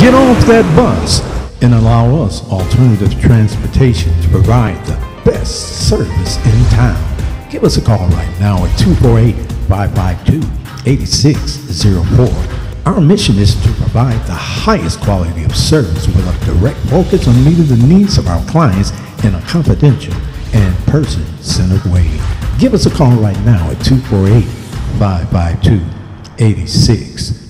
Get off that bus and allow us alternative transportation to provide the best service in town. Give us a call right now at 248-552-8604. Our mission is to provide the highest quality of service with a direct focus on meeting the needs of our clients in a confidential and person-centered way. Give us a call right now at 248-552-8604.